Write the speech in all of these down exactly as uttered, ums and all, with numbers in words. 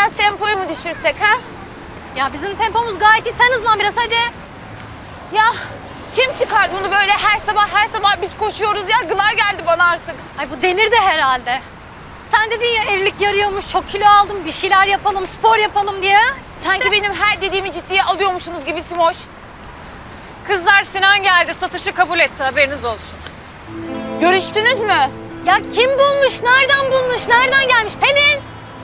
biraz tempoyu mu düşürsek ha? Ya bizim tempomuz gayet iyi. Sen hızlan biraz hadi. Ya kim çıkardı bunu böyle her sabah her sabah biz koşuyoruz ya? Gına geldi bana artık. Ay bu delirdi herhalde. Sen dedin ya evlilik yarıyormuş, çok kilo aldım, bir şeyler yapalım, spor yapalım diye. Sanki İşte. benim her dediğimi ciddiye alıyormuşsunuz gibi Simoş. Kızlar Sinan geldi, satışı kabul etti, haberiniz olsun. Görüştünüz mü? Ya kim bulmuş, nereden bulmuş, nereden gelmiş? Pelin!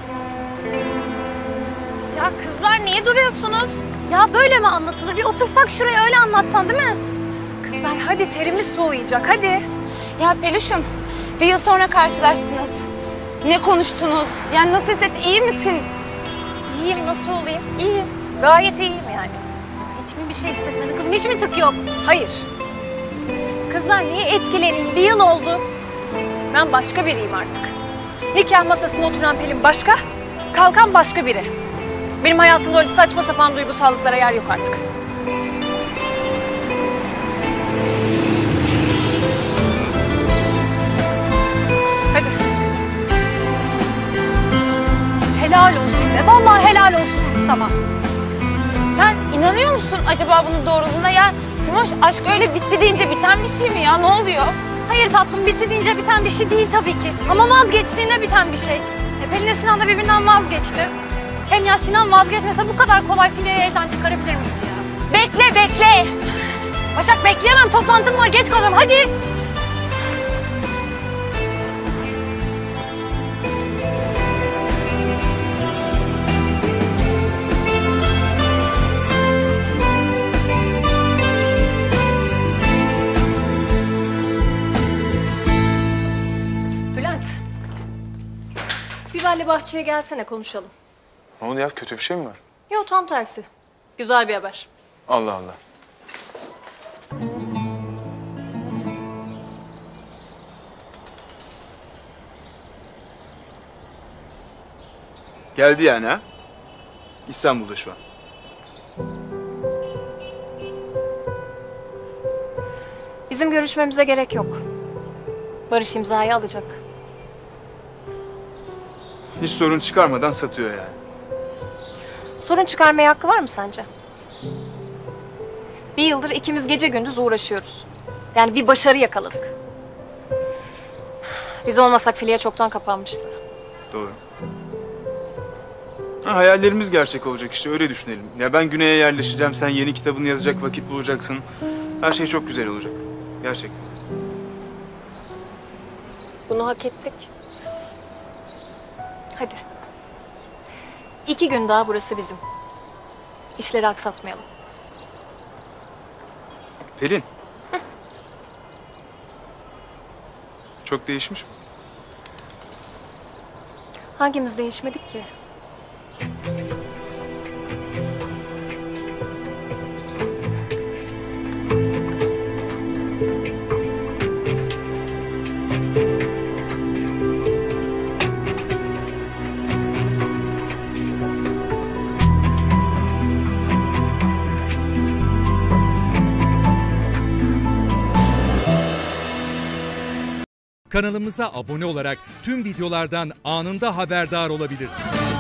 Ya kızlar niye duruyorsunuz? Ya böyle mi anlatılır? Bir otursak şuraya öyle anlatsan değil mi? Kızlar hadi, terimiz soğuyacak, hadi. Ya Peluş'um bir yıl sonra karşılaştınız. Ne konuştunuz? Yani nasıl hissettin? İyi misin? İyiyim, nasıl olayım? İyiyim, gayet iyiyim yani. Hiç mi bir şey hissetmedin kızım? Hiç mi tık yok? Hayır. Kızlar niye etkileneyim? Bir yıl oldu. Ben başka biriyim artık. Nikah masasına oturan Pelin başka, kalkan başka biri. Benim hayatımda öyle saçma sapan duygusallıklara yer yok artık. Hadi. Helal olsun be. Vallahi helal olsun siz, tamam. Sen inanıyor musun acaba bunun doğruluğuna? Ya Simoş aşk öyle bitti deyince biten bir şey mi ya? Ne oluyor? Hayır tatlım, bitti deyince biten bir şey değil tabii ki. Ama vazgeçtiğinde biten bir şey. E, Pelin'le Sinan da birbirinden vazgeçti. Hem ya Sinan vazgeçmese bu kadar kolay fileyi elden çıkarabilir miyiz ya? Bekle bekle. Başak bekleyemem, toplantım var, geç kalacağım, hadi. Bülent, bir benle bahçeye gelsene, konuşalım. Ne oldu ya? Kötü bir şey mi var? Yok, tam tersi. Güzel bir haber. Allah Allah. Geldi yani ha? İstanbul'da şu an. Bizim görüşmemize gerek yok. Barış imzayı alacak. Hiç sorun çıkarmadan satıyor yani. Sorun çıkarmaya hakkı var mı sence? Bir yıldır ikimiz gece gündüz uğraşıyoruz. Yani bir başarı yakaladık. Biz olmasak filiye çoktan kapanmıştı. Doğru. Ha, hayallerimiz gerçek olacak işte, öyle düşünelim. Ya ben güneye yerleşeceğim, sen yeni kitabını yazacak vakit bulacaksın. Her şey çok güzel olacak. Gerçekten. Bunu hak ettik. Hadi. İki gün daha burası bizim. İşleri aksatmayalım. Pelin. Hı. Çok değişmiş mi? Hangimiz değişmedik ki? Kanalımıza abone olarak tüm videolardan anında haberdar olabilirsiniz.